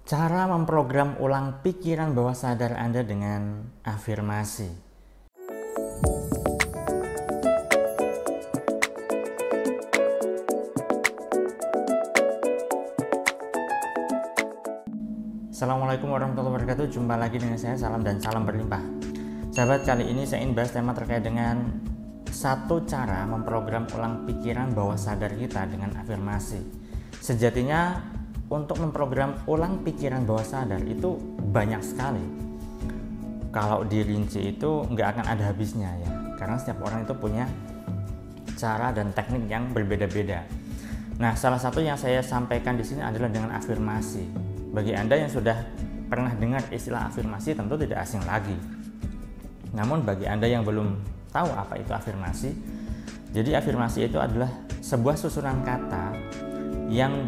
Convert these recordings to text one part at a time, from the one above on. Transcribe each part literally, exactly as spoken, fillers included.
Cara memprogram ulang pikiran bawah sadar Anda dengan afirmasi. Assalamualaikum warahmatullahi wabarakatuh. Jumpa lagi dengan saya, salam dan salam berlimpah. Sahabat, kali ini saya ingin bahas tema terkait dengan satu cara memprogram ulang pikiran bawah sadar kita dengan afirmasi. Sejatinya untuk memprogram ulang pikiran bawah sadar itu banyak sekali. Kalau dirinci itu nggak akan ada habisnya ya, karena setiap orang itu punya cara dan teknik yang berbeda-beda. Nah, salah satu yang saya sampaikan di sini adalah dengan afirmasi. Bagi Anda yang sudah pernah dengar istilah afirmasi tentu tidak asing lagi. Namun bagi Anda yang belum tahu apa itu afirmasi, jadi afirmasi itu adalah sebuah susunan kata yang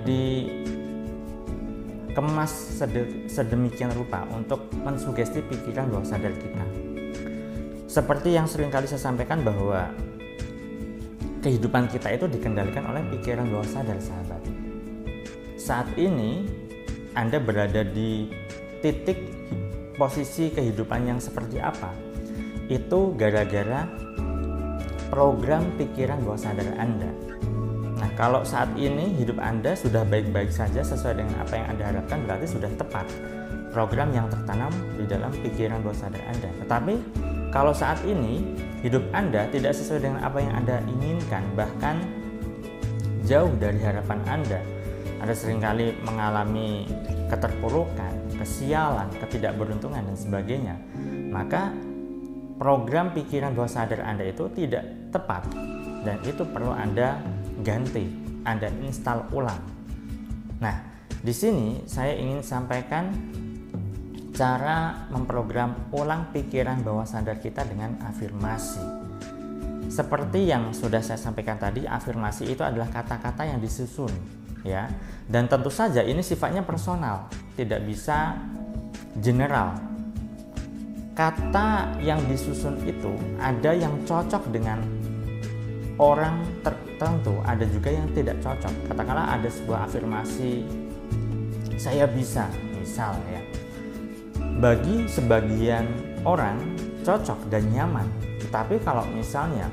dikemas sedemikian rupa untuk mensugesti pikiran bawah sadar kita. Seperti yang sering kali saya sampaikan bahwa kehidupan kita itu dikendalikan oleh pikiran bawah sadar, sahabat. Saat ini Anda berada di titik posisi kehidupan yang seperti apa? Itu gara-gara program pikiran bawah sadar Anda. Nah, kalau saat ini hidup Anda sudah baik-baik saja sesuai dengan apa yang Anda harapkan, berarti sudah tepat program yang tertanam di dalam pikiran bawah sadar Anda. Tetapi kalau saat ini hidup Anda tidak sesuai dengan apa yang Anda inginkan, bahkan jauh dari harapan Anda, Anda seringkali mengalami keterpurukan, kesialan, ketidakberuntungan dan sebagainya, maka program pikiran bawah sadar Anda itu tidak tepat dan itu perlu Anda ganti, Anda install ulang. Nah, di sini saya ingin sampaikan cara memprogram ulang pikiran bawah sadar kita dengan afirmasi. Seperti yang sudah saya sampaikan tadi, afirmasi itu adalah kata-kata yang disusun, ya. Dan tentu saja ini sifatnya personal, tidak bisa general. Kata yang disusun itu ada yang cocok dengan orang tertentu, ada juga yang tidak cocok. Katakanlah ada sebuah afirmasi, saya bisa, misal ya. Bagi sebagian orang cocok dan nyaman. Tetapi kalau misalnya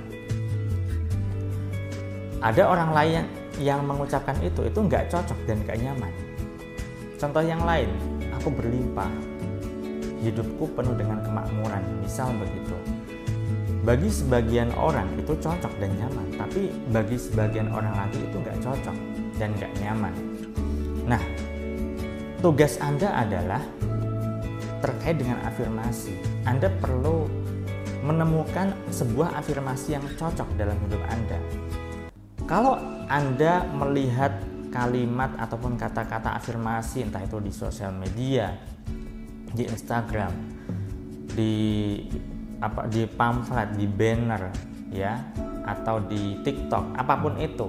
ada orang lain yang mengucapkan itu, itu nggak cocok dan nggak nyaman. Contoh yang lain, aku berlimpah, hidupku penuh dengan kemakmuran, misal begitu. Bagi sebagian orang itu cocok dan nyaman, tapi bagi sebagian orang lagi itu nggak cocok dan nggak nyaman. Nah, tugas Anda adalah terkait dengan afirmasi. Anda perlu menemukan sebuah afirmasi yang cocok dalam hidup Anda. Kalau Anda melihat kalimat ataupun kata-kata afirmasi, entah itu di sosial media, di Instagram, di apa di pamflet, di banner ya, atau di TikTok, apapun itu,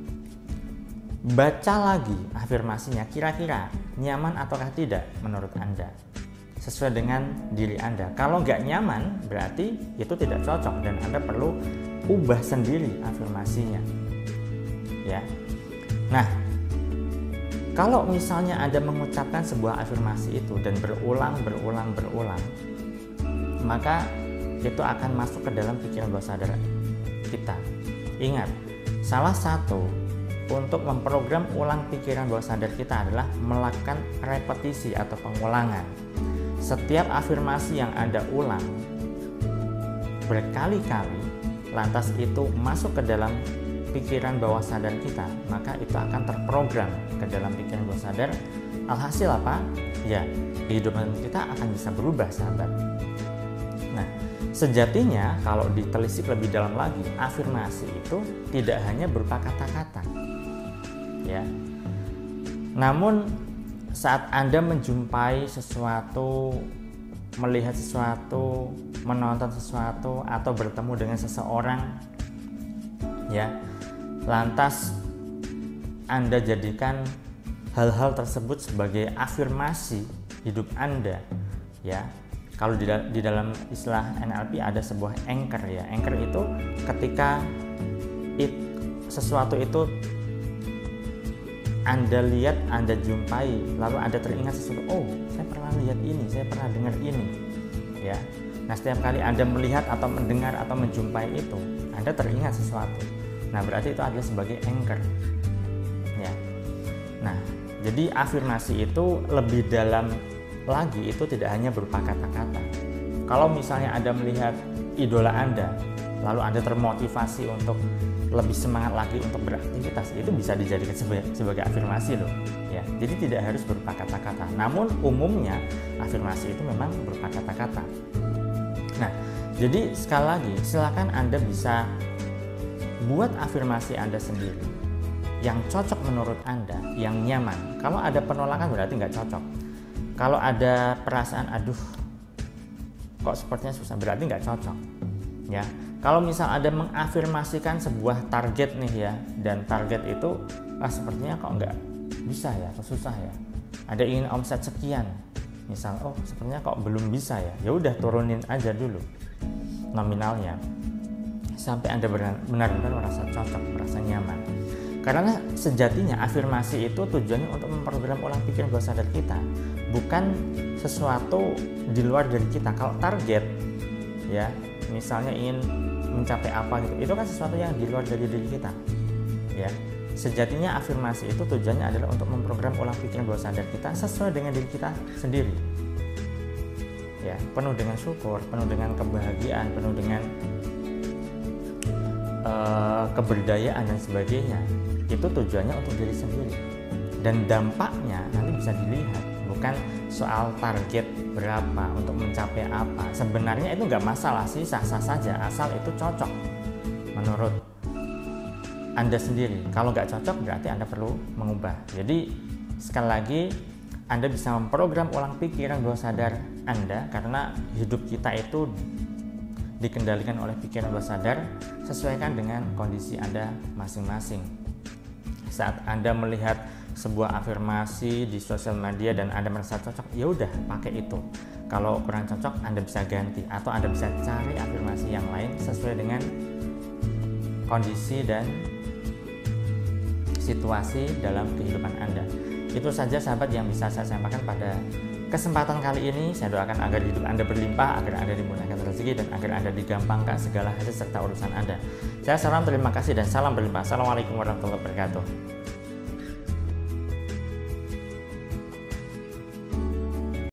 baca lagi afirmasinya, kira-kira nyaman ataukah tidak menurut Anda, sesuai dengan diri Anda. Kalau nggak nyaman, berarti itu tidak cocok dan Anda perlu ubah sendiri afirmasinya, ya. Nah, kalau misalnya Anda mengucapkan sebuah afirmasi itu dan berulang, berulang, berulang, maka itu akan masuk ke dalam pikiran bawah sadar kita. Ingat, salah satu untuk memprogram ulang pikiran bawah sadar kita adalah melakukan repetisi atau pengulangan. Setiap afirmasi yang Anda ulang berkali-kali, lantas itu masuk ke dalam pikiran bawah sadar kita, maka itu akan terprogram ke dalam pikiran bawah sadar. Alhasil apa? Ya, kehidupan kita akan bisa berubah, sahabat. Nah, sejatinya kalau ditelisik lebih dalam lagi, afirmasi itu tidak hanya berupa kata-kata, ya. Namun saat Anda menjumpai sesuatu, melihat sesuatu, menonton sesuatu, atau bertemu dengan seseorang, ya, lantas Anda jadikan hal-hal tersebut sebagai afirmasi hidup Anda, ya. Kalau di, di dalam istilah N L P ada sebuah anchor, ya. Anchor itu ketika it, sesuatu itu Anda lihat, Anda jumpai, lalu Anda teringat sesuatu, oh saya pernah lihat ini, saya pernah dengar ini, ya. Nah setiap kali Anda melihat atau mendengar atau menjumpai itu, Anda teringat sesuatu. Nah berarti itu adalah sebagai anchor, ya. Nah jadi afirmasi itu lebih dalam lagi, itu tidak hanya berupa kata-kata. Kalau misalnya Anda melihat idola Anda, lalu Anda termotivasi untuk lebih semangat lagi untuk beraktivitas, itu bisa dijadikan sebagai, sebagai afirmasi loh, ya. Jadi tidak harus berupa kata-kata. Namun umumnya afirmasi itu memang berupa kata-kata. Nah, jadi sekali lagi silakan Anda bisa buat afirmasi Anda sendiri yang cocok menurut Anda, yang nyaman. Kalau ada penolakan berarti nggak cocok. Kalau ada perasaan aduh kok sepertinya susah, berarti nggak cocok, ya. Kalau misal ada mengafirmasikan sebuah target nih ya, dan target itu ah, sepertinya kok nggak bisa ya, atau susah ya. Ada ingin omset sekian, misal oh sepertinya kok belum bisa ya, ya udah turunin aja dulu nominalnya sampai Anda benar-benar merasa cocok, merasa nyaman. Karena sejatinya afirmasi itu tujuannya untuk memprogram ulang pikiran bawah sadar kita, bukan sesuatu di luar dari kita. Kalau target ya, misalnya ingin mencapai apa gitu, itu kan sesuatu yang di luar dari diri kita, ya. Sejatinya afirmasi itu tujuannya adalah untuk memprogram ulang pikiran bawah sadar kita sesuai dengan diri kita sendiri, ya. Penuh dengan syukur, penuh dengan kebahagiaan, penuh dengan uh, keberdayaan dan sebagainya. Itu tujuannya untuk diri sendiri, dan dampaknya nanti bisa dilihat, bukan soal target berapa untuk mencapai apa. Sebenarnya itu nggak masalah sih, sah-sah saja asal itu cocok menurut Anda sendiri. Kalau nggak cocok berarti Anda perlu mengubah. Jadi sekali lagi Anda bisa memprogram ulang pikiran bawah sadar Anda, karena hidup kita itu dikendalikan oleh pikiran bawah sadar. Sesuaikan dengan kondisi Anda masing-masing. Saat Anda melihat sebuah afirmasi di sosial media dan Anda merasa cocok, ya udah pakai itu. Kalau kurang cocok, Anda bisa ganti atau Anda bisa cari afirmasi yang lain sesuai dengan kondisi dan situasi dalam kehidupan Anda. Itu saja sahabat yang bisa saya sampaikan pada kesempatan kali ini. Saya doakan agar hidup Anda berlimpah, agar Anda dimudahkan rezeki, dan agar Anda digampangkan segala hal serta urusan Anda. Saya salam, terima kasih, dan salam berlimpah. Assalamualaikum warahmatullahi wabarakatuh.